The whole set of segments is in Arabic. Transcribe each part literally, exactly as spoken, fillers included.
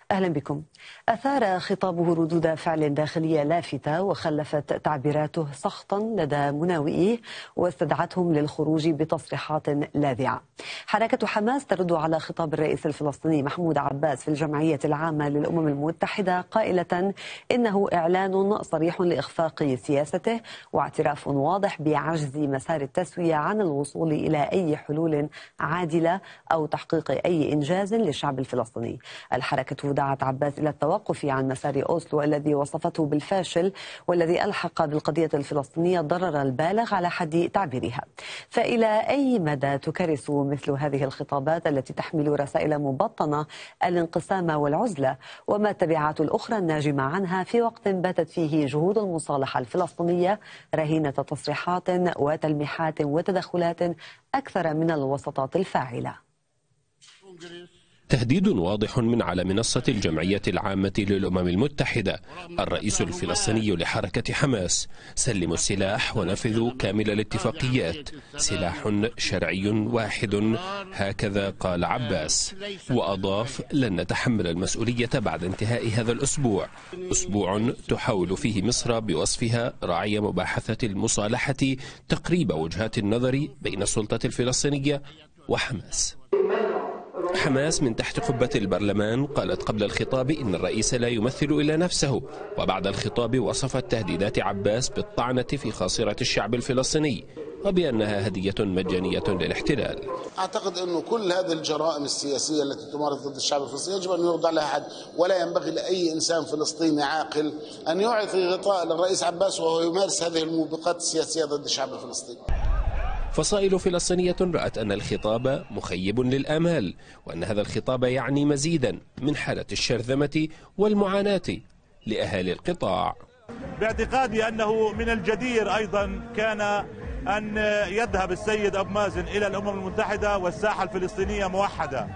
أهلا بكم. أثار خطابه ردود فعل داخلية لافتة وخلفت تعبيراته سخطا لدى مناوئيه واستدعتهم للخروج بتصريحات لاذعة. حركة حماس ترد على خطاب الرئيس الفلسطيني محمود عباس في الجمعية العامة للأمم المتحدة قائلة إنه إعلان صريح لإخفاق سياسته واعتراف واضح بعجز مسار التسوية عن الوصول إلى أي حلول عادلة أو تحقيق أي إنجاز للشعب الفلسطيني. الحركة دعت عباس إلى التوقف عن مسار أوسلو الذي وصفته بالفاشل والذي ألحق بالقضية الفلسطينية الضرر البالغ على حد تعبيرها. فإلى أي مدى تكرس مثل هذه الخطابات التي تحمل رسائل مبطنة الانقسام والعزلة، وما التبعات الأخرى الناجمة عنها في وقت باتت فيه جهود المصالحة الفلسطينية رهينة تصريحات وتلميحات وتدخلات أكثر من الوساطات الفاعلة؟ تهديد واضح من على منصة الجمعية العامة للأمم المتحدة. الرئيس الفلسطيني لحركة حماس: سلموا السلاح ونفذوا كامل الاتفاقيات، سلاح شرعي واحد، هكذا قال عباس. وأضاف: لن نتحمل المسؤولية بعد انتهاء هذا الأسبوع، أسبوع تحاول فيه مصر بوصفها راعي مباحثة المصالحة تقريب وجهات النظر بين السلطة الفلسطينية وحماس. حماس من تحت قبة البرلمان قالت قبل الخطاب إن الرئيس لا يمثل إلا نفسه، وبعد الخطاب وصفت تهديدات عباس بالطعنة في خاصرة الشعب الفلسطيني وبأنها هدية مجانية للاحتلال. أعتقد أنه كل هذه الجرائم السياسية التي تمارس ضد الشعب الفلسطيني يجب أن يوضع لها حد، ولا ينبغي لأي إنسان فلسطيني عاقل أن يعطي غطاء للرئيس عباس وهو يمارس هذه الموبقات السياسية ضد الشعب الفلسطيني. فصائل فلسطينية رأت أن الخطاب مخيب للآمال، وأن هذا الخطاب يعني مزيدا من حالة الشرذمة والمعاناة لأهالي القطاع. باعتقادي أنه من الجدير أيضا كان أن يذهب السيد أبو مازن إلى الأمم المتحدة والساحة الفلسطينية موحدة.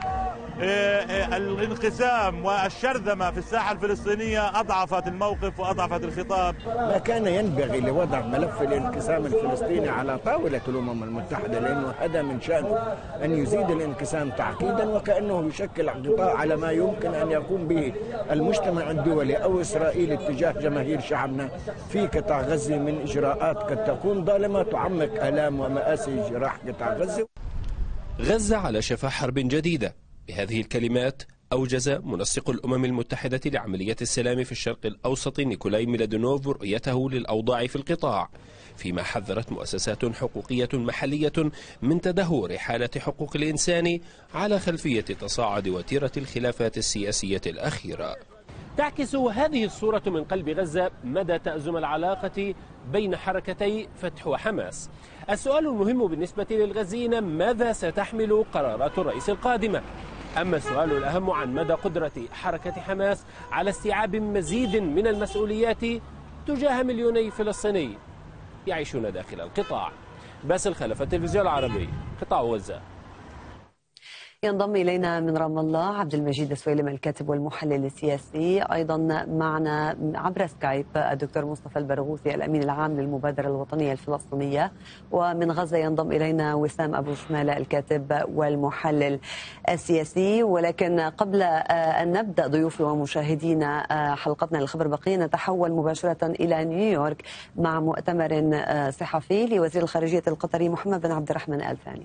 الانقسام والشرذمة في الساحة الفلسطينية أضعفت الموقف وأضعفت الخطاب. ما كان ينبغي لوضع ملف الانقسام الفلسطيني على طاولة الأمم المتحدة، لأنه هذا من شأنه أن يزيد الانقسام تعقيدا، وكأنه يشكل غطاء على ما يمكن أن يقوم به المجتمع الدولي أو إسرائيل اتجاه جماهير شعبنا في قطاع غزة من إجراءات قد تكون ظالمة تعمق آلام ومآسي جراح قطاع غزة. غزة على شفا حرب جديدة. بهذه الكلمات أوجز منسق الأمم المتحدة لعملية السلام في الشرق الأوسط نيكولاي ميلادونوف رؤيته للأوضاع في القطاع، فيما حذرت مؤسسات حقوقية محلية من تدهور حالة حقوق الإنسان على خلفية تصاعد وتيرة الخلافات السياسية الأخيرة. تعكس هذه الصورة من قلب غزة مدى تأزم العلاقة بين حركتي فتح وحماس. السؤال المهم بالنسبة للغزيين: ماذا ستحمل قرارات الرئيس القادمة؟ أما السؤال الأهم عن مدى قدرة حركة حماس على استيعاب مزيد من المسؤوليات تجاه مليوني فلسطيني يعيشون داخل القطاع. باسل خلف، التلفزيون العربي، قطاع غزة. ينضم إلينا من رام الله عبد المجيد السويلم الكاتب والمحلل السياسي، أيضا معنا عبر سكايب الدكتور مصطفى البرغوثي الأمين العام للمبادرة الوطنية الفلسطينية، ومن غزة ينضم إلينا وسام أبو شمالة الكاتب والمحلل السياسي. ولكن قبل أن نبدأ ضيوفي ومشاهدينا حلقتنا للخبر بقية، نتحول مباشرة إلى نيويورك مع مؤتمر صحفي لوزير الخارجية القطري محمد بن عبد الرحمن آل ثاني.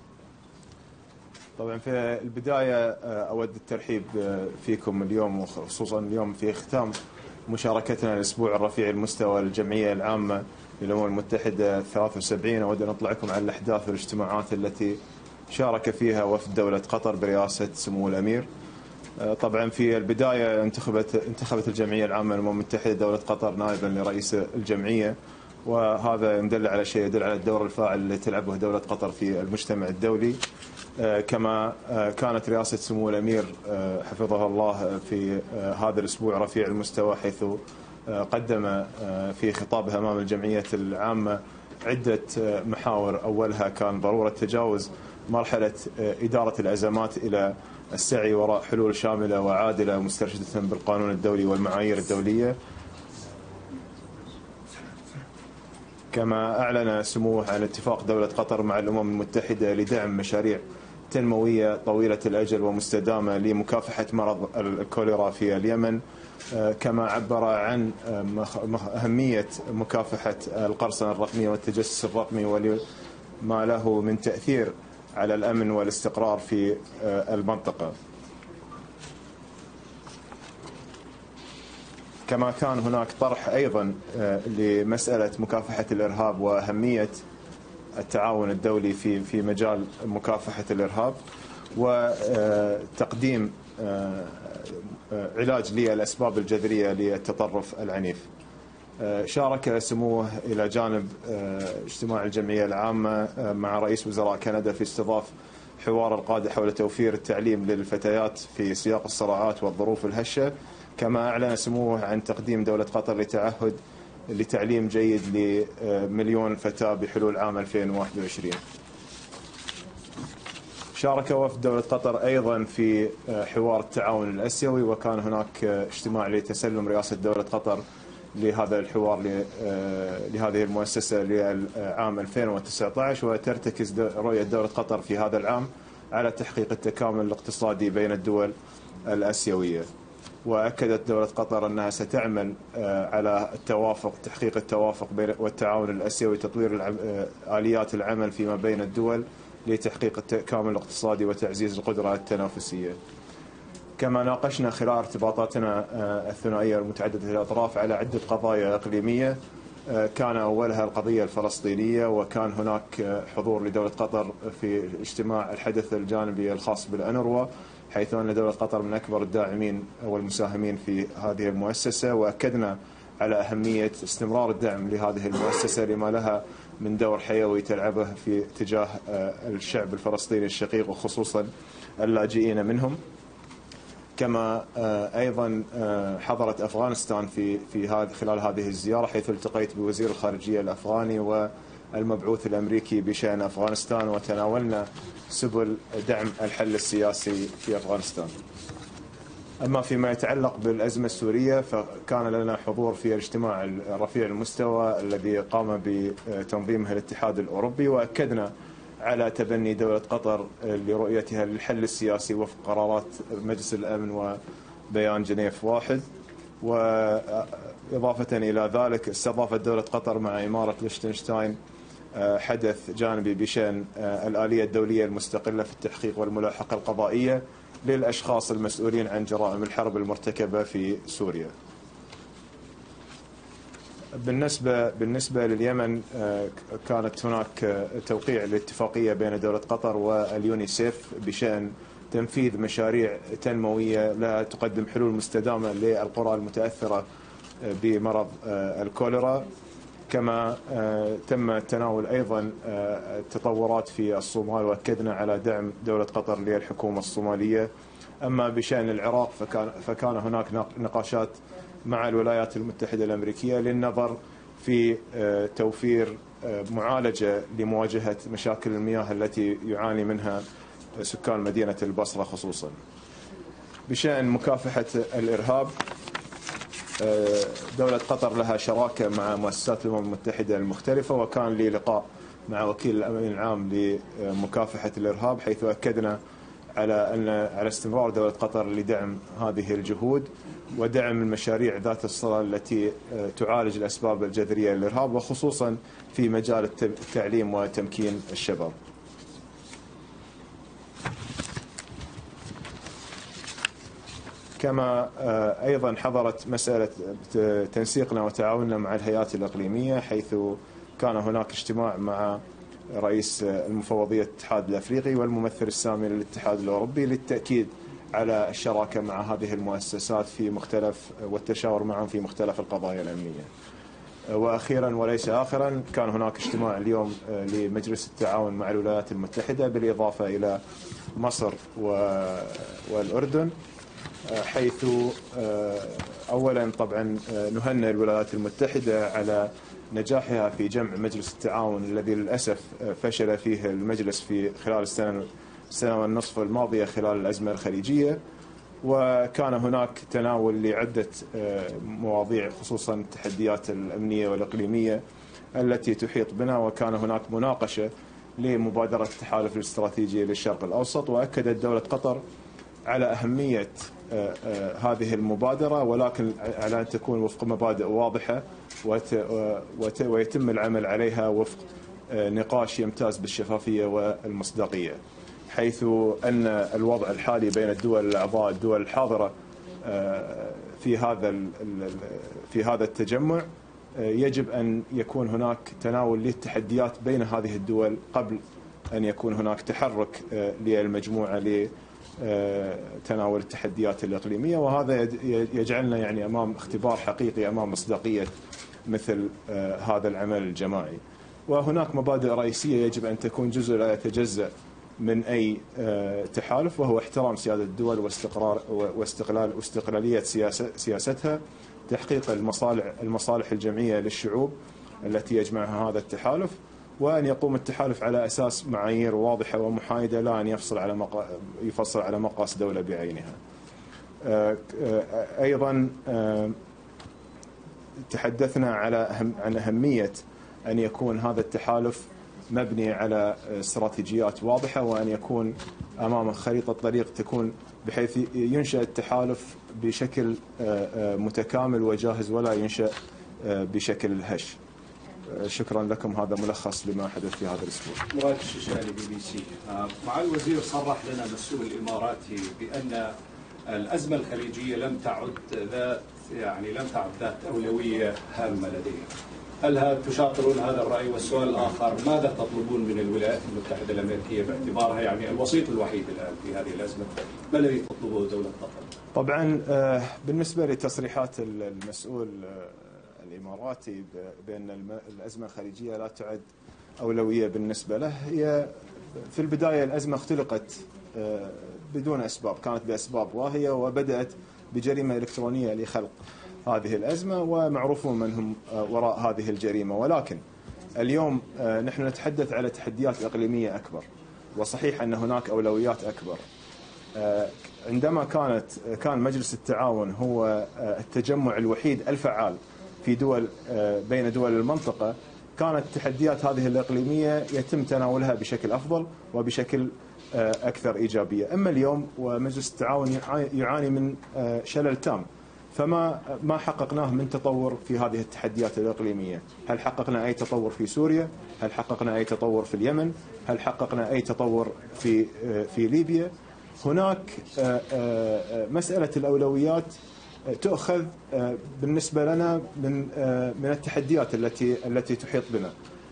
طبعا في البداية أود الترحيب فيكم اليوم، وخصوصا اليوم في ختام مشاركتنا الأسبوع الرفيع المستوى للجمعية العامة للأمم المتحدة ثلاثة وسبعين. أود أن أطلعكم على الأحداث والاجتماعات التي شارك فيها وفد دولة قطر برئاسة سمو الأمير. طبعا في البداية انتخبت انتخبت الجمعية العامة للأمم المتحدة دولة قطر نائبا لرئيس الجمعية، وهذا يدل على شيء، يدل على الدور الفاعل اللي تلعبه دولة قطر في المجتمع الدولي. كما كانت رئاسة سمو الأمير حفظه الله في هذا الأسبوع رفيع المستوى، حيث قدم في خطابها أمام الجمعية العامة عدة محاور. أولها كان ضرورة تجاوز مرحلة إدارة الأزمات إلى السعي وراء حلول شاملة وعادلة مسترشدة بالقانون الدولي والمعايير الدولية. كما أعلن سموه عن اتفاق دولة قطر مع الأمم المتحدة لدعم مشاريع تنموية طويلة الأجل ومستدامة لمكافحة مرض الكوليرا في اليمن، كما عبر عن أهمية مكافحة القرصنة الرقمية والتجسس الرقمي وما له من تأثير على الأمن والاستقرار في المنطقة. كما كان هناك طرح أيضا لمسألة مكافحة الإرهاب وأهمية التعاون الدولي في في مجال مكافحة الإرهاب وتقديم علاج للأسباب الجذرية للتطرف العنيف. شارك سموه إلى جانب اجتماع الجمعية العامة مع رئيس وزراء كندا في استضاف حوار القادة حول توفير التعليم للفتيات في سياق الصراعات والظروف الهشة. كما أعلن سموه عن تقديم دولة قطر لتعهد لتعليم جيد لمليون فتاة بحلول عام ألفين وواحد وعشرين. شارك وفد دولة قطر أيضا في حوار التعاون الآسيوي، وكان هناك اجتماع لتسلم رئاسة دولة قطر لهذا الحوار لهذه المؤسسة للعام ألفين وتسعة عشر، وترتكز رؤية دولة قطر في هذا العام على تحقيق التكامل الاقتصادي بين الدول الآسيوية. وأكدت دولة قطر أنها ستعمل على التوافق تحقيق التوافق والتعاون الآسيوي تطوير آليات العمل فيما بين الدول لتحقيق التكامل الاقتصادي وتعزيز القدرة التنافسية. كما ناقشنا خلال ارتباطاتنا الثنائية المتعددة الأطراف على عدة قضايا إقليمية، كان أولها القضية الفلسطينية، وكان هناك حضور لدولة قطر في اجتماع الحدث الجانبي الخاص بالأنروا، حيث أن دولة قطر من أكبر الداعمين والمساهمين في هذه المؤسسة، وأكدنا على أهمية استمرار الدعم لهذه المؤسسة لما لها من دور حيوي تلعبه في تجاه الشعب الفلسطيني الشقيق وخصوصا اللاجئين منهم. كما أيضا حضرت أفغانستان في في هذه خلال هذه الزيارة، حيث التقيت بوزير الخارجية الأفغاني والمبعوث الأمريكي بشأن أفغانستان، وتناولنا سبل دعم الحل السياسي في أفغانستان. أما فيما يتعلق بالأزمة السورية، فكان لنا حضور في الاجتماع رفيع المستوى الذي قام بتنظيمه الاتحاد الأوروبي، وأكدنا على تبني دولة قطر لرؤيتها للحل السياسي وفق قرارات مجلس الأمن وبيان جنيف واحد. وإضافة إلى ذلك استضافت دولة قطر مع إمارة ليشتنشتاين حدث جانبي بشأن الآلية الدولية المستقلة في التحقيق والملاحقة القضائية للأشخاص المسؤولين عن جرائم الحرب المرتكبة في سوريا. بالنسبة بالنسبة لليمن، كانت هناك توقيع لاتفاقية بين دولة قطر واليونيسيف بشأن تنفيذ مشاريع تنموية لا تقدم حلول مستدامة للقرى المتأثرة بمرض الكوليرا. كما تم تناول أيضا التطورات في الصومال، وأكدنا على دعم دولة قطر للحكومة الصومالية. أما بشأن العراق فكان, فكان هناك نقاشات مع الولايات المتحدة الأمريكية للنظر في توفير معالجة لمواجهة مشاكل المياه التي يعاني منها سكان مدينة البصرة خصوصا. بشأن مكافحة الإرهاب، دولة قطر لها شراكة مع مؤسسات الأمم المتحدة المختلفة، وكان لي لقاء مع وكيل الأمين العام لمكافحة الإرهاب، حيث أكدنا على أن على استمرار دولة قطر لدعم هذه الجهود ودعم المشاريع ذات الصلة التي تعالج الأسباب الجذرية للإرهاب، وخصوصا في مجال التعليم وتمكين الشباب. كما أيضا حضرت مسألة تنسيقنا وتعاوننا مع الهيئات الإقليمية، حيث كان هناك اجتماع مع رئيس المفوضية الاتحاد الأفريقي والممثل السامي للاتحاد الأوروبي للتأكيد على الشراكة مع هذه المؤسسات في مختلف والتشاور معهم في مختلف القضايا الأمنية. وأخيرا وليس آخرا، كان هناك اجتماع اليوم لمجلس التعاون مع الولايات المتحدة بالإضافة إلى مصر والأردن، حيث أولا طبعا نهنئ الولايات المتحدة على نجاحها في جمع مجلس التعاون الذي للأسف فشل فيه المجلس في خلال السنة السنة والنصف الماضية خلال الأزمة الخليجية. وكان هناك تناول لعدة مواضيع خصوصا التحديات الأمنية والإقليمية التي تحيط بنا، وكان هناك مناقشة لمبادرة التحالف الاستراتيجي للشرق الأوسط. وأكدت دولة قطر على أهمية هذه المبادرة، ولكن على أن تكون وفق مبادئ واضحة ويتم العمل عليها وفق نقاش يمتاز بالشفافية والمصداقية، حيث أن الوضع الحالي بين الدول الأعضاء الدول الحاضرة في هذا في هذا التجمع يجب أن يكون هناك تناول للتحديات بين هذه الدول قبل أن يكون هناك تحرك للمجموعة لتناول التحديات الإقليمية، وهذا يجعلنا يعني أمام اختبار حقيقي أمام مصداقية مثل هذا العمل الجماعي. وهناك مبادئ رئيسية يجب أن تكون جزء لا يتجزأ من أي تحالف، وهو احترام سيادة الدول واستقرار واستقلال واستقلالية سياستها، تحقيق المصالح المصالح الجمعية للشعوب التي يجمعها هذا التحالف، وأن يقوم التحالف على أساس معايير واضحة ومحايدة، لا أن يفصل على مقا... يفصل على مقاس دولة بعينها. أيضا تحدثنا على أهم... عن أهمية أن يكون هذا التحالف مبني على استراتيجيات واضحة، وأن يكون أمام خريطة طريق تكون بحيث ينشأ التحالف بشكل متكامل وجاهز، ولا ينشأ بشكل هش. شكرا لكم، هذا ملخص لما حدث في هذا الأسبوع. مراد الشيشاني بي بي سي. مع الوزير صرح لنا مسؤول الإماراتي بأن الأزمة الخليجية لم تعد ذات يعني لم تعد ذات أولوية هامة لديهم. هل هل تشاطرون هذا الرأي؟ والسؤال الآخر، ماذا تطلبون من الولايات المتحدة الأمريكية باعتبارها يعني الوسيط الوحيد الآن في هذه الأزمة؟ ما الذي تطلبه دولة قطر؟ طبعا بالنسبة لتصريحات المسؤول الإماراتي بأن الأزمة الخليجية لا تعد أولوية بالنسبة له، هي في البداية الأزمة اختلقت بدون أسباب، كانت بأسباب واهية، وبدأت بجريمة إلكترونية لخلق هذه الأزمة، ومعروفون من هم وراء هذه الجريمة. ولكن اليوم نحن نتحدث على تحديات إقليمية أكبر، وصحيح أن هناك أولويات أكبر. عندما كانت كان مجلس التعاون هو التجمع الوحيد الفعال في دول بين دول المنطقة، كانت التحديات هذه الإقليمية يتم تناولها بشكل أفضل وبشكل أكثر إيجابية. أما اليوم ومجلس التعاون يعاني من شلل تام، فما ما حققناه من تطور في هذه التحديات الإقليمية. هل حققنا أي تطور في سوريا؟ هل حققنا أي تطور في اليمن؟ هل حققنا أي تطور في في ليبيا؟ هناك مسألة الأولويات تؤخذ بالنسبة لنا من من التحديات التي التي تحيط بنا.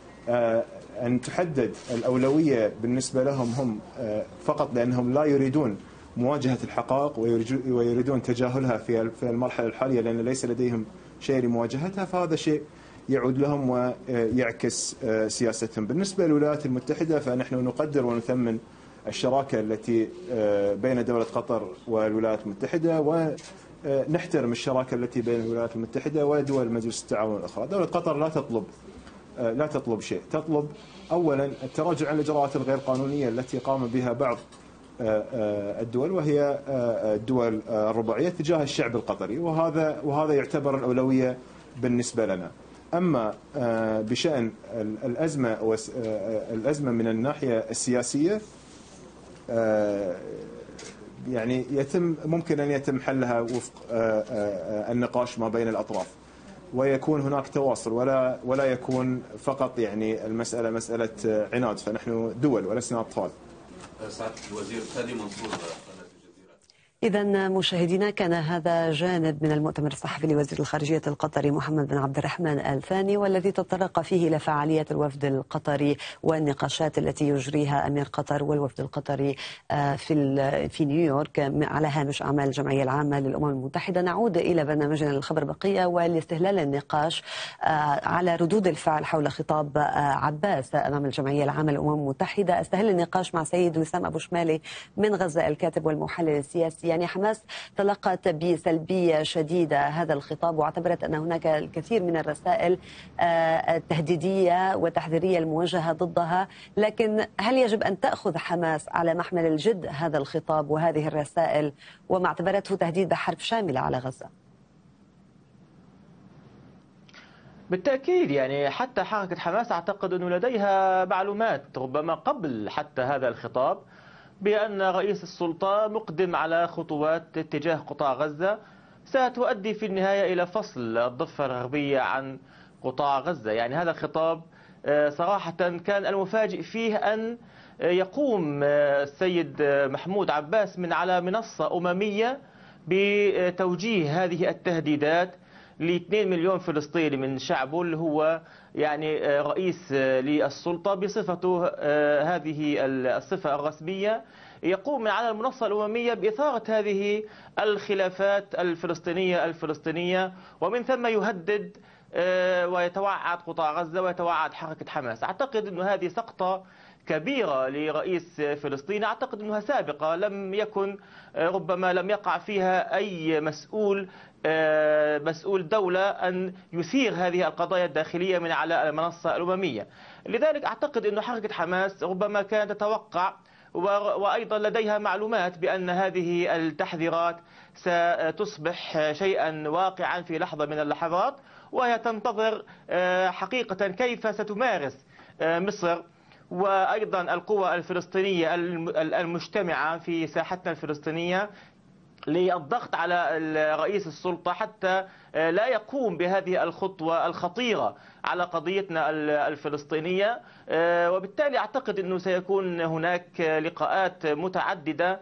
أن تحدد الأولوية بالنسبة لهم هم فقط لأنهم لا يريدون مواجهة الحقائق ويريدون تجاهلها في المرحلة الحالية لأن ليس لديهم شيء لمواجهتها، فهذا شيء يعود لهم ويعكس سياستهم. بالنسبة للولايات المتحدة فنحن نقدر ونثمن الشراكة التي بين دولة قطر والولايات المتحدة، ونحترم الشراكة التي بين الولايات المتحدة ودول مجلس التعاون الأخرى. دولة قطر لا تطلب لا تطلب شيء، تطلب أولا التراجع عن الإجراءات الغير قانونية التي قام بها بعض الدول، وهي الدول الرباعية تجاه الشعب القطري، وهذا وهذا يعتبر الأولوية بالنسبة لنا. أما بشأن الأزمة الأزمة من الناحية السياسية، يعني يتم ممكن أن يتم حلها وفق النقاش ما بين الأطراف، ويكون هناك تواصل، ولا ولا يكون فقط يعني المسألة مسألة عناد، فنحن دول ولسنا أطفال. سعادة الوزير فادي منصور. إذا مشاهدينا، كان هذا جانب من المؤتمر الصحفي لوزير الخارجية القطري محمد بن عبد الرحمن آل ثاني، والذي تطرق فيه إلى فعالية الوفد القطري والنقاشات التي يجريها أمير قطر والوفد القطري في في نيويورك على هامش أعمال الجمعية العامة للأمم المتحدة. نعود إلى برنامجنا للخبر بقية ولاستهلال النقاش على ردود الفعل حول خطاب عباس أمام الجمعية العامة للأمم المتحدة. استهل النقاش مع سيد وسام أبو شمالي من غزة، الكاتب والمحلل السياسي. يعني حماس تلقت بسلبية شديدة هذا الخطاب، واعتبرت أن هناك الكثير من الرسائل التهديدية والتحذيرية الموجهة ضدها، لكن هل يجب أن تأخذ حماس على محمل الجد هذا الخطاب وهذه الرسائل وما اعتبرته تهديد بحرب شاملة على غزة؟ بالتأكيد، يعني حتى حركة حماس أعتقد أنه لديها معلومات ربما قبل حتى هذا الخطاب بأن رئيس السلطة مقدم على خطوات اتجاه قطاع غزة ستؤدي في النهاية إلى فصل الضفة الغربية عن قطاع غزة. يعني هذا الخطاب صراحة كان المفاجئ فيه أن يقوم السيد محمود عباس من على منصة أممية بتوجيه هذه التهديدات لاثنين مليون فلسطيني من شعبه اللي هو يعني رئيس للسلطة بصفته هذه الصفة الرسمية، يقوم من على المنصة الأممية بإثارة هذه الخلافات الفلسطينية الفلسطينية ومن ثم يهدد ويتوعد قطاع غزة ويتوعد حركة حماس. أعتقد أن هذه سقطة كبيرة لرئيس فلسطين، أعتقد أنها سابقة لم يكن ربما لم يقع فيها أي مسؤول مسؤول دولة أن يثير هذه القضايا الداخلية من على المنصة الأممية. لذلك أعتقد أن حركة حماس ربما كانت تتوقع وأيضا لديها معلومات بأن هذه التحذيرات ستصبح شيئا واقعا في لحظة من اللحظات، وهي تنتظر حقيقة كيف ستمارس مصر وأيضا القوى الفلسطينية المجتمعة في ساحتنا الفلسطينية للضغط على رئيس السلطة حتى لا يقوم بهذه الخطوة الخطيرة على قضيتنا الفلسطينية. وبالتالي أعتقد أنه سيكون هناك لقاءات متعددة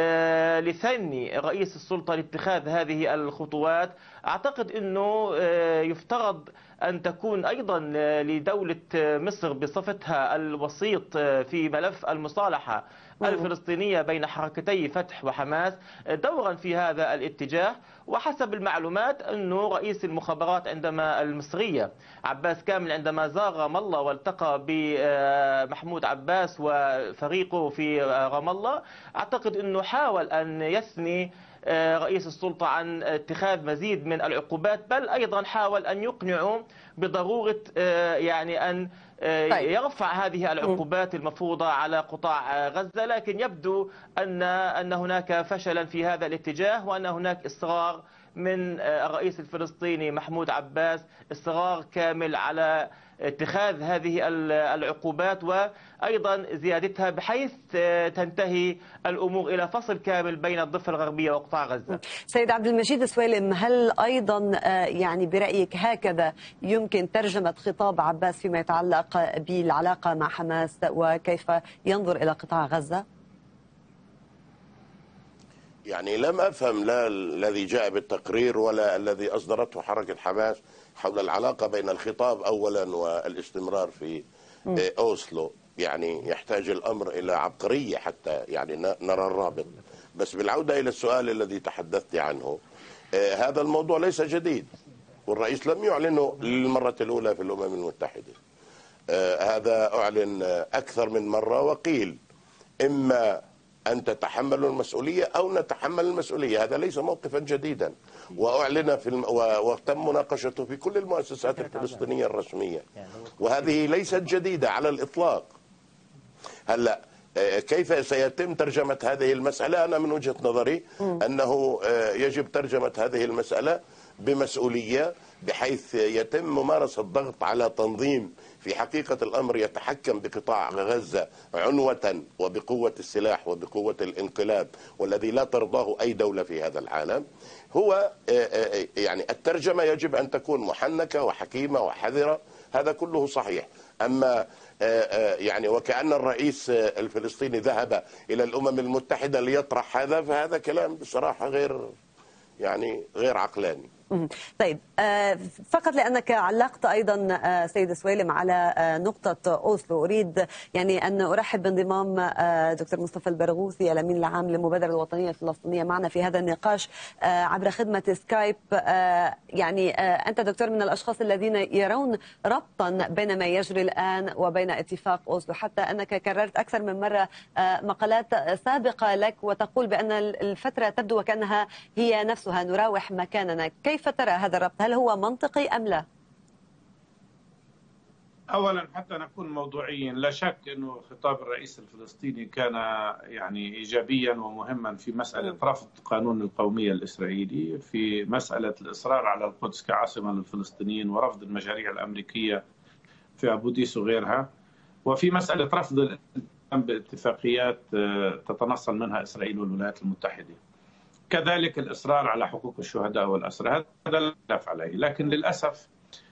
لثني رئيس السلطة لاتخاذ هذه الخطوات. أعتقد أنه يفترض أن تكون أيضا لدولة مصر بصفتها الوسيط في ملف المصالحة الفلسطينية بين حركتي فتح وحماس دورا في هذا الاتجاه. وحسب المعلومات أنه رئيس المخابرات عندما المصرية عباس كامل عندما زار رام الله والتقى بمحمود عباس وفريقه في رام الله، أعتقد أنه حاول أن يثني رئيس السلطة عن اتخاذ مزيد من العقوبات، بل أيضا حاول أن يقنعه بضرورة يعني أن يرفع هذه العقوبات المفروضة على قطاع غزة. لكن يبدو أن أن هناك فشلا في هذا الاتجاه، وأن هناك إصرار من الرئيس الفلسطيني محمود عباس، إصرار كامل على اتخاذ هذه العقوبات وأيضا زيادتها بحيث تنتهي الأمور إلى فصل كامل بين الضفة الغربية وقطاع غزة. سيد عبد المجيد سويلم، هل أيضا يعني برأيك هكذا يمكن ترجمة خطاب عباس فيما يتعلق بالعلاقة مع حماس وكيف ينظر إلى قطاع غزة؟ يعني لم أفهم لا الذي جاء بالتقرير ولا الذي أصدرته حركة حماس حول العلاقة بين الخطاب أولا والاستمرار في أوسلو. يعني يحتاج الأمر إلى عبقرية حتى يعني نرى الرابط. بس بالعودة إلى السؤال الذي تحدثت عنه، هذا الموضوع ليس جديد، والرئيس لم يعلنه للمرة الأولى في الأمم المتحدة. هذا أعلن أكثر من مرة، وقيل إما أن تتحملوا المسؤولية أو نتحمل المسؤولية. هذا ليس موقفا جديدا، وأعلن في الم... وتم مناقشته في كل المؤسسات الفلسطينية الرسمية، وهذه ليست جديدة على الإطلاق. هلا كيف سيتم ترجمة هذه المسألة؟ أنا من وجهة نظري أنه يجب ترجمة هذه المسألة بمسؤولية، بحيث يتم ممارسة الضغط على تنظيم في حقيقة الأمر يتحكم بقطاع غزة عنوة وبقوة السلاح وبقوة الانقلاب، والذي لا ترضاه أي دولة في هذا العالم. هو يعني الترجمة يجب أن تكون محنكة وحكيمة وحذرة، هذا كله صحيح. أما يعني وكأن الرئيس الفلسطيني ذهب إلى الأمم المتحدة ليطرح هذا، فهذا كلام بصراحة غير يعني غير عقلاني. طيب، فقط لأنك علقت أيضا سيد سويلم على نقطة أوسلو، أريد يعني أن أرحب بانضمام دكتور مصطفى البرغوثي الأمين العام للمبادرة الوطنية الفلسطينية معنا في هذا النقاش عبر خدمة سكايب. يعني أنت دكتور من الأشخاص الذين يرون ربطا بين ما يجري الآن وبين اتفاق أوسلو، حتى أنك كررت أكثر من مرة مقالات سابقة لك وتقول بأن الفترة تبدو وكأنها هي نفسها، نراوح مكاننا. كيف ترى هذا الربط؟ هل هو منطقي أم لا؟ أولا حتى نكون موضوعيين، لا شك أنه خطاب الرئيس الفلسطيني كان يعني إيجابيا ومهما في مسألة رفض قانون القومية الإسرائيلي، في مسألة الإصرار على القدس كعاصمة للفلسطينيين ورفض المشاريع الأمريكية في أبو ديس وغيرها، وفي مسألة رفض الالتزام باتفاقيات تتنصل منها إسرائيل والولايات المتحدة. كذلك الإصرار على حقوق الشهداء والأسرى، هذا لا خلاف عليه. لكن للأسف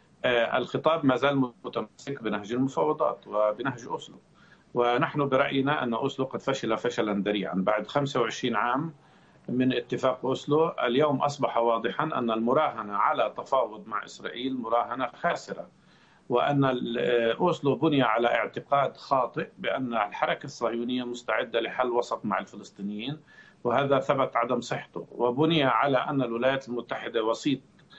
الخطاب ما زال متمسك بنهج المفاوضات وبنهج أوسلو، ونحن برأينا أن أوسلو قد فشل فشلا ذريعا. بعد خمسة وعشرين عام من اتفاق أوسلو، اليوم أصبح واضحا أن المراهنة على تفاوض مع إسرائيل مراهنة خاسرة، وأن أوسلو بني على اعتقاد خاطئ بأن الحركة الصهيونية مستعدة لحل وسط مع الفلسطينيين، وهذا ثبت عدم صحته، وبني على أن الولايات المتحدة وسيط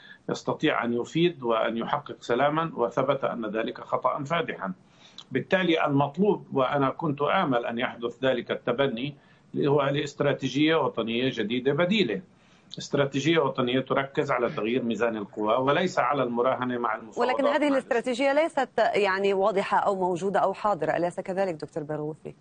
يستطيع أن يفيد وأن يحقق سلاما، وثبت أن ذلك خطأ فادحا. بالتالي المطلوب، وأنا كنت آمل أن يحدث ذلك التبني، هو لاستراتيجية وطنية جديدة بديلة، استراتيجية وطنية تركز على تغيير ميزان القوى وليس على المراهنة مع المفاوضات. ولكن هذه الاستراتيجية ليست يعني واضحة أو موجودة أو حاضرة، أليس كذلك دكتور برغوثي؟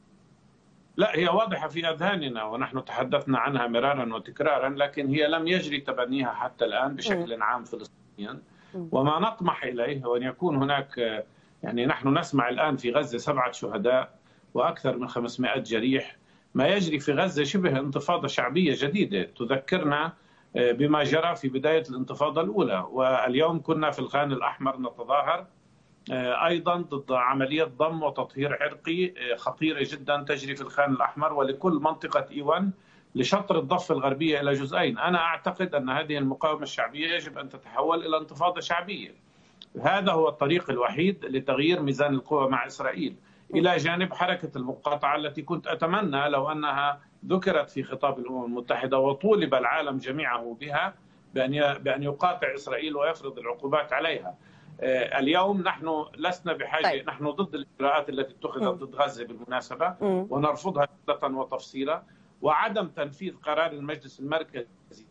لا، هي واضحة في أذهاننا ونحن تحدثنا عنها مرارا وتكرارا، لكن هي لم يجري تبنيها حتى الآن بشكل عام فلسطينيا. وما نطمح إليه هو أن يكون هناك، يعني نحن نسمع الآن في غزة سبعة شهداء وأكثر من خمسمائة جريح. ما يجري في غزة شبه انتفاضة شعبية جديدة تذكرنا بما جرى في بداية الانتفاضة الأولى. واليوم كنا في الخان الأحمر نتظاهر أيضا ضد عملية ضم وتطهير عرقي خطيرة جدا تجري في الخان الأحمر ولكل منطقة إيوان لشطر الضفة الغربية إلى جزئين. أنا أعتقد أن هذه المقاومة الشعبية يجب أن تتحول إلى انتفاضة شعبية. هذا هو الطريق الوحيد لتغيير ميزان القوى مع إسرائيل، إلى جانب حركة المقاطعة التي كنت أتمنى لو أنها ذكرت في خطاب الأمم المتحدة وطولب العالم جميعه بها بأن بأن يقاطع إسرائيل ويفرض العقوبات عليها. اليوم نحن لسنا بحاجة، طيب. نحن ضد الإجراءات التي اتخذت ضد غزة بالمناسبة، م. ونرفضها جملة وتفصيلا، وعدم تنفيذ قرار المجلس المركزي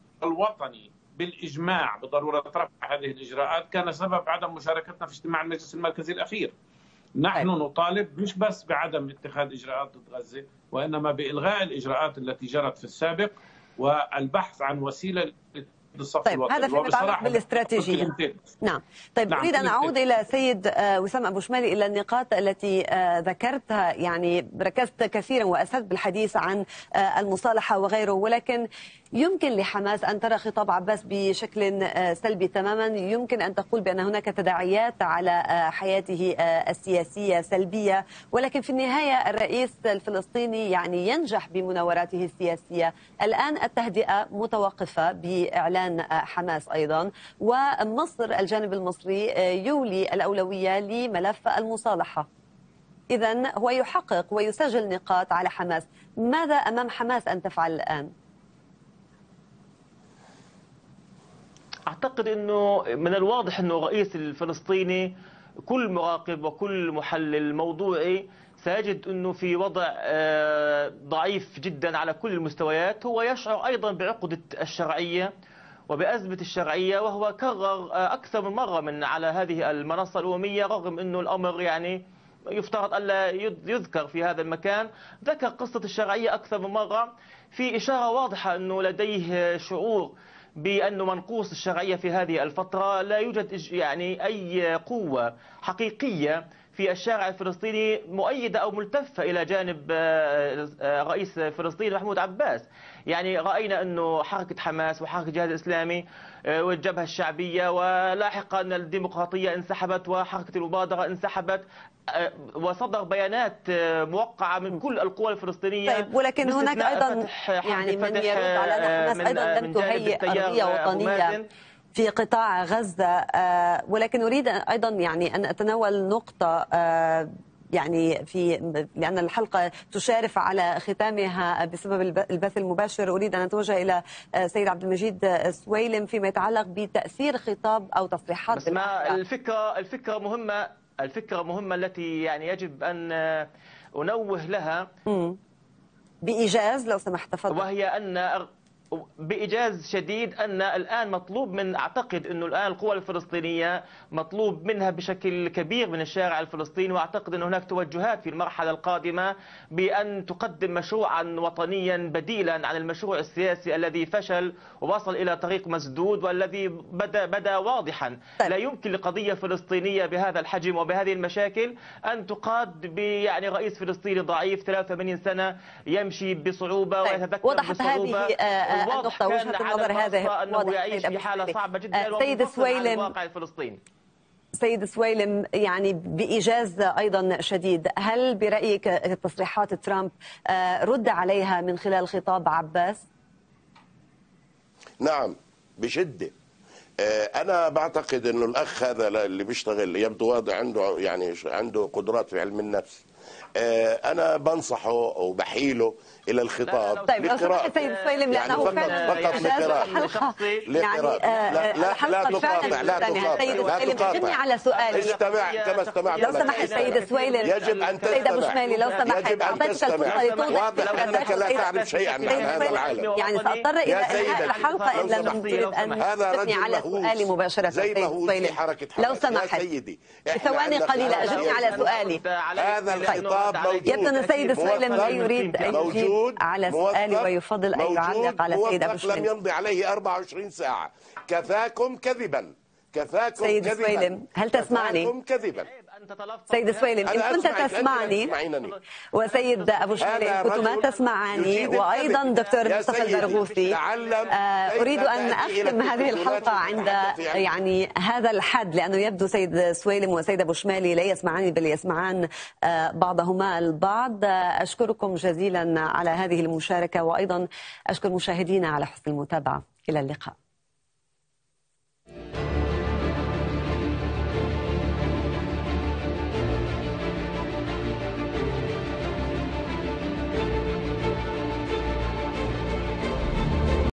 الوطني بالإجماع بضرورة رفع هذه الإجراءات كان سبب عدم مشاركتنا في اجتماع المجلس المركزي الأخير. نحن طيب. نطالب مش بس بعدم اتخاذ إجراءات ضد غزة، وإنما بإلغاء الإجراءات التي جرت في السابق والبحث عن وسيلة. طيب، هذا فيما يتعلق بالاستراتيجية. نعم. طيب، نعم. أريد أن أعود إلى سيد وسام أبو شمالي إلى النقاط التي ذكرتها، يعني ركزت كثيرا وأسهلت بالحديث عن المصالحة وغيره، ولكن يمكن لحماس أن ترى خطاب عباس بشكل سلبي تماما. يمكن أن تقول بأن هناك تداعيات على حياته السياسية سلبية، ولكن في النهاية الرئيس الفلسطيني يعني ينجح بمناوراته السياسية. الآن التهدئة متوقفة بإعلان حماس أيضا، ومصر الجانب المصري يولي الأولوية لملف المصالحة. إذن هو يحقق ويسجل نقاط على حماس. ماذا أمام حماس أن تفعل الآن؟ أعتقد أنه من الواضح أنه الرئيس الفلسطيني كل مراقب وكل محلل موضوعي سيجد أنه في وضع ضعيف جدا على كل المستويات. هو يشعر أيضا بعقدة الشرعية وبأزمة الشرعية، وهو كرر أكثر من مرة من على هذه المنصة الأممية، رغم أنه الأمر يعني يفترض ألا يذكر في هذا المكان. ذكر قصة الشرعية أكثر من مرة، في إشارة واضحة أنه لديه شعور بأنه منقوص الشرعية في هذه الفترة. لا يوجد يعني أي قوة حقيقية في الشارع الفلسطيني مؤيدة أو ملتفة إلى جانب رئيس فلسطين محمود عباس. يعني رأينا أنه حركة حماس وحركة الجهاد الإسلامي والجبهة الشعبية، ولاحقا الديمقراطية انسحبت وحركة المبادرة انسحبت، وصدر بيانات موقعة من كل القوى الفلسطينية. طيب، ولكن هناك أيضا يعني من يرد على أن حماس أيضا لم تهيئ أرضية وطنية في قطاع غزة. ولكن أريد أيضا يعني أن أتناول نقطة يعني في لأن الحلقة تشارف على ختامها بسبب البث المباشر. أريد أن أتوجه إلى سيد عبد المجيد سويلم فيما يتعلق بتأثير خطاب أو تصريحات. بس ما الفكرة الفكرة مهمة الفكرة مهمة التي يعني يجب أن أنوه لها م. بإيجاز لو سمحت، تفضل. وهي أن بإيجاز شديد أن الآن مطلوب من أعتقد أنه الآن القوى الفلسطينية مطلوب منها بشكل كبير من الشارع الفلسطيني، وأعتقد أن هناك توجهات في المرحلة القادمة بأن تقدم مشروعا وطنيا بديلا عن المشروع السياسي الذي فشل ووصل إلى طريق مسدود والذي بدا, بدا واضحا. لا يمكن لقضية فلسطينية بهذا الحجم وبهذه المشاكل أن تقاد يعني رئيس فلسطيني ضعيف ثلاثة وثمانين سنة يمشي بصعوبة ويتذكر وضحت بصعوبة. هذه النقطة، وجهة النظر هذا أنه يعيش في حالة صعبة جدا سيد سويلم. الواقع الفلسطيني. سيد سويلم، يعني بإيجاز أيضا شديد، هل برأيك تصريحات ترامب رد عليها من خلال خطاب عباس؟ نعم بشدة. أنا بعتقد أنه الأخ هذا اللي بيشتغل يبدو واضح عنده يعني عنده قدرات في علم النفس. أنا بنصحه وبحيله إلى الخطاب. طيب لو سمحت سيد سويلم، لأنه فعلا فقط لقراءة. يعني لا لا تقاطع لا تقاطع سيد سويلم جبني على سؤالي. استمع كما استمعت. لو سمحت سيد سويلم. يجب أن تستمع. سيد أبو شمالي لو سمحت. يجب أن تستمع. واضح أنك لا تعرف شيئا عن هذا العالم. يعني سأضطر إلى إنهاء الحلقة إن لم تريد أن تجبني على سؤالي مباشرة. زي ما هو في حركة حماس. لو سمحت ثواني قليلة أجبني على سؤالي. هذا الخطاب موجود. يبدو أن السيد سويلم لا يريد أن يجيب على سؤالي ويفضل أن يعلق على سيد أبو شمالي. لم يمضي عليه أربعة وعشرين ساعة. كفاكم كذبا. كفاكم سيد كذبا. سويلم هل تسمعني؟ كفاكم كذبا. سيد سويلم إن كنت تسمعني، وسيد أبو شمالي إن كنت ما تسمعني، وأيضا دكتور مصطفى البرغوثي، أريد أن أختم هذه الحلقة عند يعني هذا الحد، لأنه يبدو سيد سويلم وسيد أبو شمالي لا يسمعان بل يسمعان بعضهما البعض. أشكركم جزيلا على هذه المشاركة، وأيضا أشكر مشاهدينا على حسن المتابعة. إلى اللقاء.